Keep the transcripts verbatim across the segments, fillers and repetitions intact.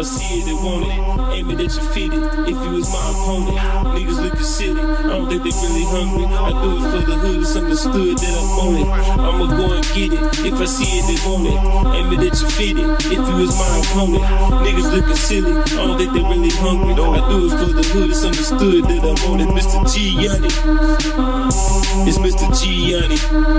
I see it, they want it. Aim it at your feet it. If you was my opponent, niggas looking silly. I don't think they really hungry. I do it for the hood, it's understood that I'm on it. I'ma go and get it. If I see it, they want it. Aim it at your feet it. If you was my opponent, niggas looking silly. I don't think they really hungry. I do it for the hood, it's understood that I'm on it. Mister Gianni. It's Mister Gianni.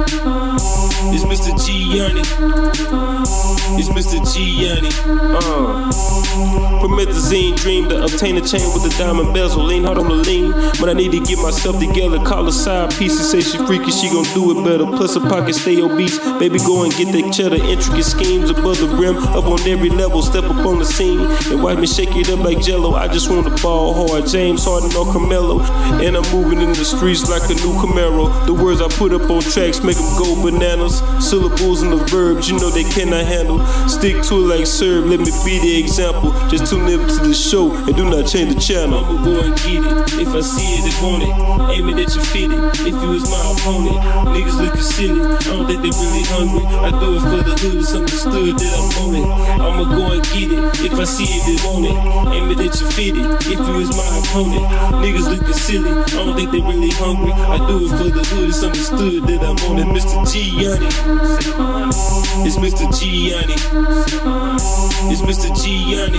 It's Mister Gianni. It's Mister Gianni. Uh. Promethazine dream to obtain a chain with a diamond bezel. Lean hard on the lean when I need to get myself together. Call her side piece and say she freaky, she gon' do it better. Plus her pocket stay obese. Baby, go and get that cheddar. Intricate schemes above the rim, up on every level. Step up on the scene and watch me shake it up like Jello. I just want to ball hard, James Harden or Carmelo. And I'm moving in the streets like a new Camaro. The words I put up on tracks make them go bananas. Syllables and the verbs, you know they cannot handle. Stick to it like serve, let me be the example. Just tune in to the show and do not change the channel. I'ma go and get it. If I see it, they want it. Aim it at your feet it. If you was my opponent, niggas looking silly. I don't think they really hungry. I do it for the hood, it's understood that I'm on it. I'ma go and get it. If I see it, they want it. Aim it at your feet it. If you was my opponent, niggas looking silly. I don't think they really hungry. I do it for the hood, it's understood that I'm on it. Mister Gianni. It's Mister Gianni. It's Mister Gianni.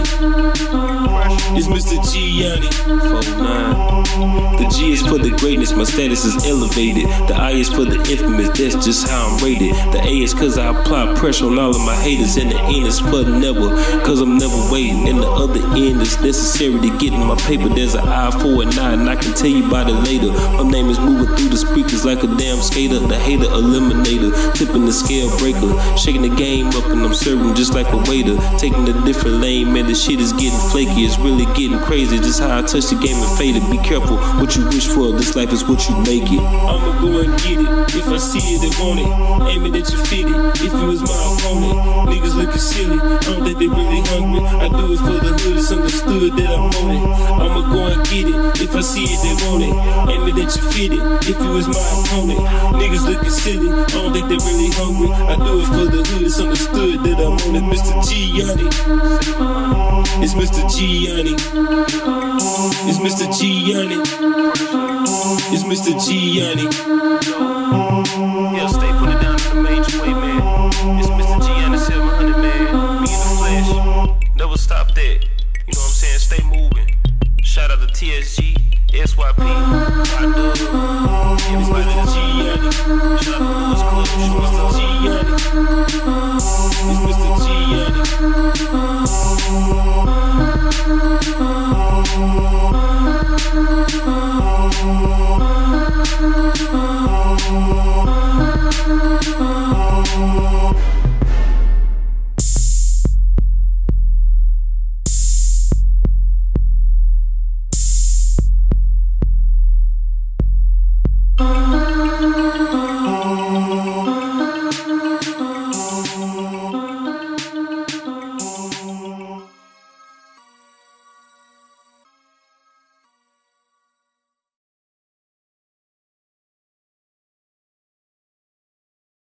It's Mister Gianni. four nine. The G is for the greatness, my status is elevated. The I is for the infamous, that's just how I'm rated. The A is cause I apply pressure on all of my haters. And the N is for never, cause I'm never waiting. And the other end is necessary to get in my paper. There's an I for a nine, and I can tell you about it later. My name is moving through the speakers like a damn skater. The hater eliminator, tipping the scale breaker. Shaking the game up and I'm serving just like a waiter. Taking a different lane, man, the shit is getting flaky. It's really getting crazy, just how I touch the game and fade it. Be careful what you wish for, this life is what you make it. I'ma go and get it. If I see it, they want it. Aim it at your feet it. If you was my opponent, niggas looking silly. I don't think they really hungry. I do it for the hood, it's understood that I'm on it. I'ma go and get it. If I see it, they want it. Aim it at your feet it. If you was my opponent, niggas looking silly. I don't think they really hungry. I do it for the hood, it's understood that I'm on it. Mister Gianni. It's Mister Gianni. It's Mister Gianni. It's Mister Gianni. Yeah, stay put it down in the major way, man. It's Mister